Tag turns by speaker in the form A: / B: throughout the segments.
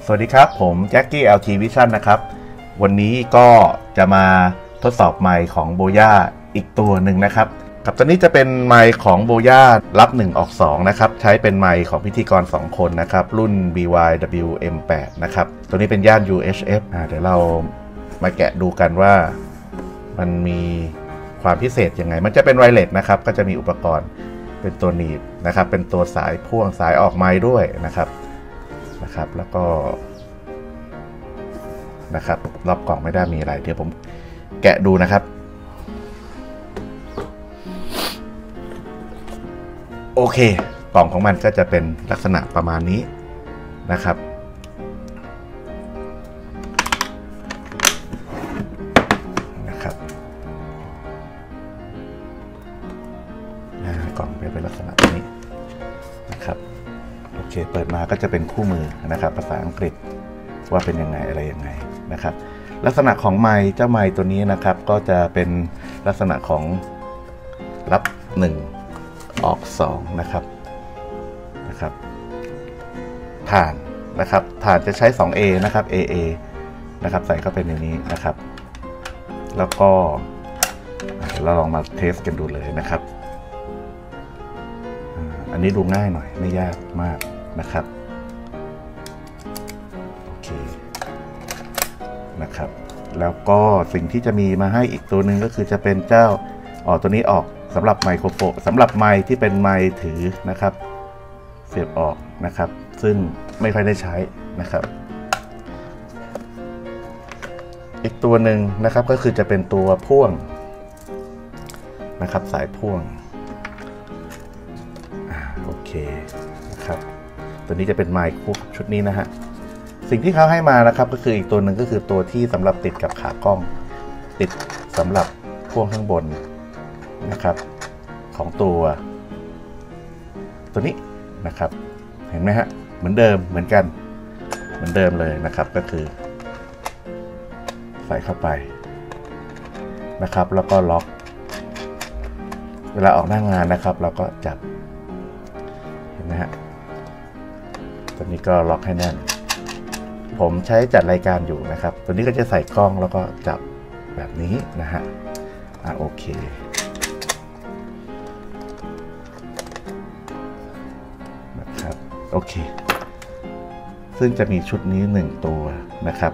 A: สวัสดีครับผมแจ็คกี้ LT Vision นะครับวันนี้ก็จะมาทดสอบไมค์ของโบย่าอีกตัวหนึ่งนะครับกับตัวนี้จะเป็นไมค์ของโบย่ารับ1ออก2นะครับใช้เป็นไมค์ของพิธีกร2คนนะครับรุ่น BYWM8 นะครับตัวนี้เป็นย่าน UHF เดี๋ยวเรามาแกะดูกันว่ามันมีความพิเศษยังไงมันจะเป็นไวเลสนะครับก็จะมีอุปกรณ์เป็นตัวหนีบนะครับเป็นตัวสายพ่วงสายออกไมค์ด้วยนะครับแล้วก็รอบกล่องไม่ได้มีอะไรเดี๋ยวผมแกะดูนะครับโอเคกล่องของมันก็จะเป็นลักษณะประมาณนี้นะครับกล่องเป็นลักษณะนี้นะครับโอเคเปิดมาก็จะเป็นคู่มือนะครับภาษาอังกฤษว่าเป็นยังไงอะไรยังไงนะครับลักษณะของไมค์เจ้าไมค์ตัวนี้นะครับก็จะเป็นลักษณะของรับ1ออก2นะครับฐานนะครับฐานจะใช้ 2A นะครับ AA นะครับใส่เข้าไปในนี้นะครับแล้วก็เราลองมาเทสกันดูเลยนะครับอันนี้ดูง่ายหน่อยไม่ยากมากนะครับโอเคนะครับแล้วก็สิ่งที่จะมีมาให้อีกตัวหนึ่งก็คือจะเป็นเจ้าตัวนี้ออกสำหรับไมโครโฟนสำหรับไมค์ที่เป็นไมค์ถือนะครับเสียบออกนะครับซึ่งไม่ค่อยได้ใช้นะครับอีกตัวหนึ่งนะครับก็คือจะเป็นตัวพ่วงนะครับสายพ่วงโอเคนะครับตัวนี้จะเป็นไมค์คู่ชุดนี้นะฮะสิ่งที่เขาให้มานะครับก็คืออีกตัวหนึ่งก็คือตัวที่สำหรับติดกับขากล้องติดสำหรับพ่วงข้างบนนะครับของตัวนี้นะครับเห็นไหมฮะเหมือนเดิมเหมือนกันเหมือนเดิมเลยนะครับก็คือใส่เข้าไปนะครับแล้วก็ล็อกเวลาออกหน้างานนะครับเราก็จับเห็นไหมฮะตัวนี้ก็ล็อกให้แน่นผมใช้จัดรายการอยู่นะครับตัวนี้ก็จะใส่กล้องแล้วก็จับแบบนี้นะฮะโอเคนะครับโอเคซึ่งจะมีชุดนี้1ตัวนะครับ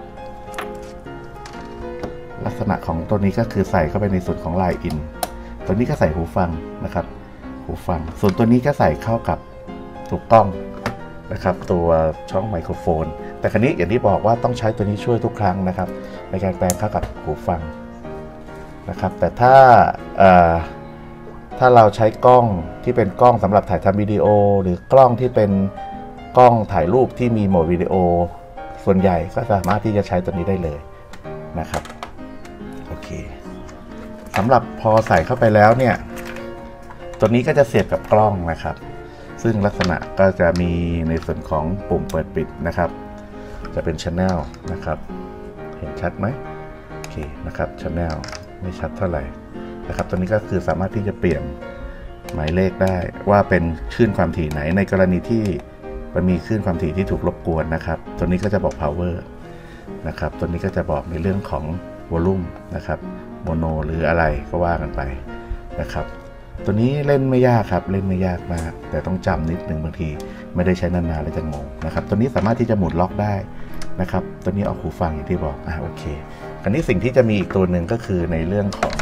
A: ลักษณะของตัวนี้ก็คือใส่เข้าไปในส่วนของไลน์อินตัวนี้ก็ใส่หูฟังนะครับหูฟังส่วนตัวนี้ก็ใส่เข้ากับถูกต้องนะครับตัวช่องไมโครโฟนแต่คราวนี้อย่างที่บอกว่าต้องใช้ตัวนี้ช่วยทุกครั้งนะครับในการแปลงเข้ากับหูฟังนะครับแต่ถ้าเราใช้กล้องที่เป็นกล้องสำหรับถ่ายทำวิดีโอหรือกล้องที่เป็นกล้องถ่ายรูปที่มีโหมดวิดีโอส่วนใหญ่ก็สามารถที่จะใช้ตัวนี้ได้เลยนะครับโอเคสำหรับพอใส่เข้าไปแล้วเนี่ยตัวนี้ก็จะเสียบกับกล้องนะครับซึ่งลักษณะก็จะมีในส่วนของปุ่มเปิดปิดนะครับจะเป็น Channel นะครับเห็นชัดไหมโอเคนะครับ Channel ไม่ชัดเท่าไหร่นะครับตัวนี้ก็คือสามารถที่จะเปลี่ยนหมายเลขได้ว่าเป็นคลื่นความถี่ไหนในกรณีที่มันมีคลื่นความถี่ที่ถูกรบกวนนะครับตัวนี้ก็จะบอก power นะครับตัวนี้ก็จะบอกในเรื่องของ volume นะครับโมโนหรืออะไรก็ว่ากันไปนะครับตัวนี้เล่นไม่ยากครับเล่นไม่ยากมากแต่ต้องจำนิดนึงบางทีไม่ได้ใช้นานๆแล้วจะงงนะครับตัวนี้สามารถที่จะหมุนล็อกได้นะครับตัวนี้ออกหูฟังอย่างที่บอกโอเคคราวนี้สิ่งที่จะมีอีกตัวหนึ่งก็คือในเรื่องของ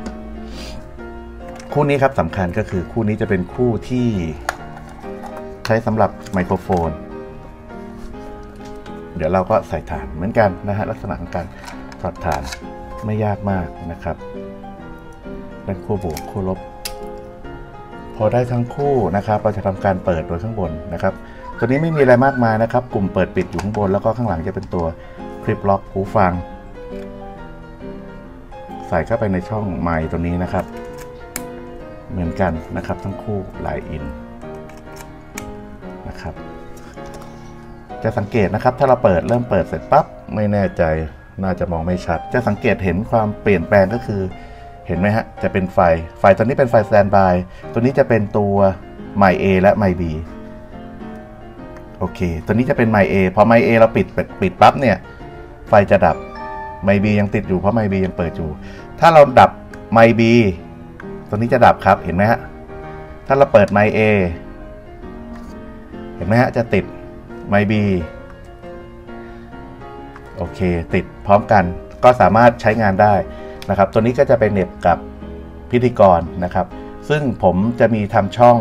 A: คู่นี้ครับสำคัญก็คือคู่นี้จะเป็นคู่ที่ใช้สำหรับไมโครโฟนเดี๋ยวเราก็ใส่ฐานเหมือนกันนะฮะลักษณะของการถอดฐานไม่ยากมากนะครับด้านขั้วบวกขั้วลบพอได้ทั้งคู่นะครับเราจะทำการเปิดโดยข้างบนนะครับตัวนี้ไม่มีอะไรมากมายนะครับปุ่มเปิดปิดอยู่ข้างบนแล้วก็ข้างหลังจะเป็นตัวคลิปล็อกหูฟังใส่เข้าไปในช่องไมค์ตัวนี้นะครับเหมือนกันนะครับทั้งคู่ไลน์อินนะครับจะสังเกตนะครับถ้าเราเริ่มเปิดเสร็จปั๊บไม่แน่ใจน่าจะมองไม่ชัดจะสังเกตเห็นความเปลี่ยนแปลงก็คือเห็นไหมฮะจะเป็นไฟตัวนี้เป็นไฟสแตนด์บายตัวนี้จะเป็นตัวไมค์ A และไมค์ B โอเคตัวนี้จะเป็นไมค์ A พอไมค์ A เราปิดปั๊บเนี่ยไฟจะดับไมค์ B ยังติดอยู่เพราะไมค์ B ยังเปิดอยู่ถ้าเราดับไมค์ B ตัวนี้จะดับครับเห็นไหมฮะถ้าเราเปิดไมค์ A เห็นไหมฮะจะติดไมค์ B โอเคติดพร้อมกันก็สามารถใช้งานได้นะครับตัวนี้ก็จะเป็นเหน็บกับพิธีกรนะครับซึ่งผมจะมีทำช่อง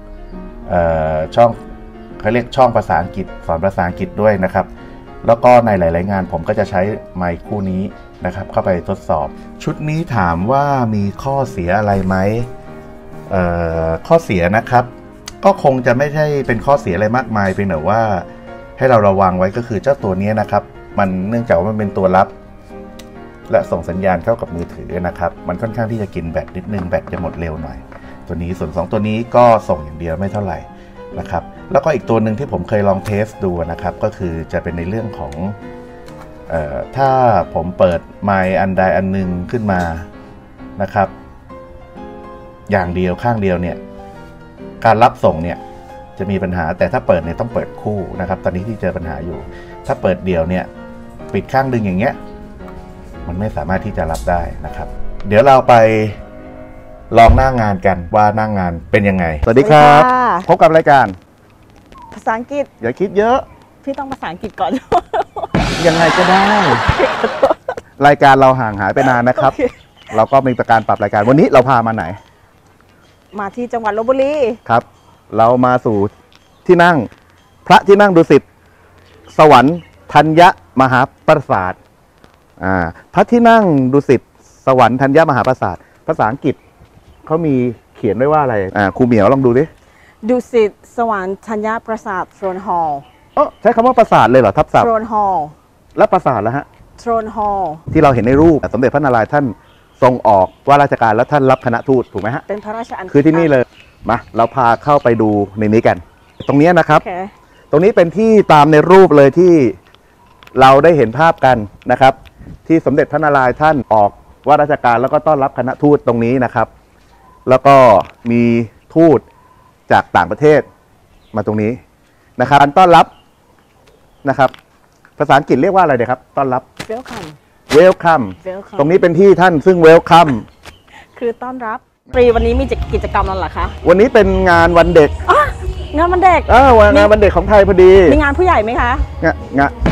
A: เขาเรียกช่องภาษาอังกฤษสอนภาษาอังกฤษด้วยนะครับแล้วก็ในหลายๆงานผมก็จะใช้ไมค์คู่นี้นะครับเข้าไปทดสอบชุดนี้ถามว่ามีข้อเสียอะไรไหมข้อเสียนะครับก็คงจะไม่ใช่เป็นข้อเสียอะไรมากมายเพียงแต่ว่าให้เราระวังไว้ก็คือเจ้าตัวนี้นะครับมันเนื่องจากว่ามันเป็นตัวรับและส่งสัญญาณเข้ากับมือถือนะครับมันค่อนข้างที่จะกินแบตนิดนึงแบตจะหมดเร็วหน่อยตัวนี้ส่วน2ตัวนี้ก็ส่งอย่างเดียวไม่เท่าไหร่นะครับแล้วก็อีกตัวหนึ่งที่ผมเคยลองเทสดูนะครับก็คือจะเป็นในเรื่องของถ้าผมเปิดไมค์อันใดอันหนึ่งขึ้นมานะครับอย่างเดียวข้างเดียวเนี่ยการรับส่งเนี่ยจะมีปัญหาแต่ถ้าเปิดเนี่ยต้องเปิดคู่นะครับตอนนี้ที่เจอปัญหาอยู่ถ้าเปิดเดียวเนี่ยปิดข้างดึงอย่างเงี้ยมันไม่สามารถที่จะรับได้นะครับเดี๋ยวเราไปลองหน้างานกันว่าหน้างานเป็นยังไงสวัสดีครับพบกับรายการ
B: ภาษาอังกฤษ
A: อย่าคิดเยอะ
B: พี่ต้องภาษาอังกฤษก่อน
A: ยังไงก็ได้รายการเราห่างหายไปนานนะครับเราก็มีประการปรับรายการวันนี้เราพามาไหน
B: มาที่จังหวัดลพบุรี
A: ครับเรามาสู่ที่นั่งพระที่นั่งดุสิตสวรรค์ธัญมหาปราสาทพระที่นั่งดุสิตสวรรค์ธัญมหาปราสาทภาษาอังกฤษเขามีเขียนไว้ว่าอะไรครูเหมียวลองดูดิ
B: ดุสิตสวรรค์ธัญปราสาทโทรนฮอลล์
A: ใช้คำว่าปราสาทเลยเหรอทับศัพท์
B: โทรนฮอลล์
A: และปราสาทแล้วฮะ
B: โทรนฮอลล์
A: ที่เราเห็นในรูปสมเด็จพระนารายณ์ท่านทรงออกว่าราชการแล้วท่านรับคณะทูตถูกไหมฮะ
B: เป็นพระราชอัญ
A: คือที่นี่เลยมาเราพาเข้าไปดูในนี้กันตรงนี้นะครับ ตรงนี้เป็นที่ตามในรูปเลยที่เราได้เห็นภาพกันนะครับที่สมเด็จพระนารายณ์ท่านออกว่าราชการแล้วก็ต้อนรับคณะทูตตรงนี้นะครับแล้วก็มีทูตจากต่างประเทศมาตรงนี้นะครับการต้อนรับนะครับภาษาอังกฤษเรียกว่าอะไรเดี๋ยครับต้อนรับ welcome ตรงนี้เป็นที่ท่านซึ่ง welcome
B: คือต้อนรับวันนี้มีกิจกรรมอะไรคะ
A: วันนี้เป็นงานวันเด็ก
B: งานวันเด็ก
A: งานวันเด็กของไทยพอดี
B: มีงานผู้ใหญ่ไหมคะ
A: งาน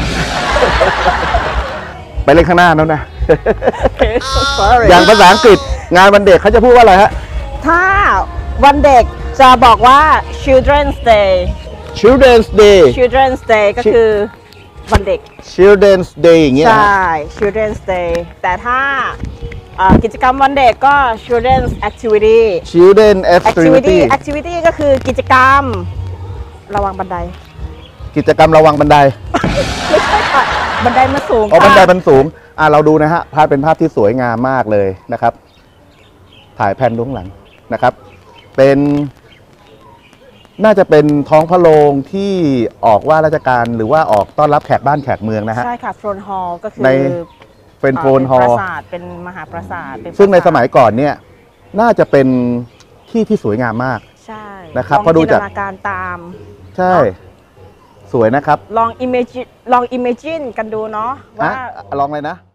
A: ไปเล่นข้างหน้าแล้วนะอย่างภาษาอังกฤษงานวันเด็กเขาจะพูดว่าอะไรฮะ
B: ถ้าวันเด็กจะบอกว่า Children's Day
A: Children's Day
B: ก็คือวันเด็ก
A: Children's Day อย่างเงี้ย
B: ใช่ Children's Day แต่ถ้ากิจกรรมวันเด็กก็ Children's Activity Activity ก็คือกิจกรรมระวังบันได
A: กิจกรรมระวังบันได
B: ไม่ใช่ค่ะบันไดมันสูง
A: บันไดมันสูงเราดูนะฮะภาพเป็นภาพที่สวยงามมากเลยนะครับถ่ายแผ่นดูข้างหลังนะครับเป็นน่าจะเป็นท้องพระโรงที่ออกว่าราชการหรือว่าออกต้อนรับแขกบ้านแขกเมืองนะฮะ
B: ใช่ค่ะโทรนฮอลล์ก็คือ
A: เป็นโทรนฮอลล์
B: เป็นมหาปราสาท
A: ซึ่งในสมัยก่อนเนี่ยน่าจะเป็นที่สวยงามมาก
B: ใช่
A: นะครับเพราะดูจาก
B: การตาม
A: ใช่สวยนะครับ
B: ลอง imagine กันดูเนาะว่า
A: ลองเลยนะ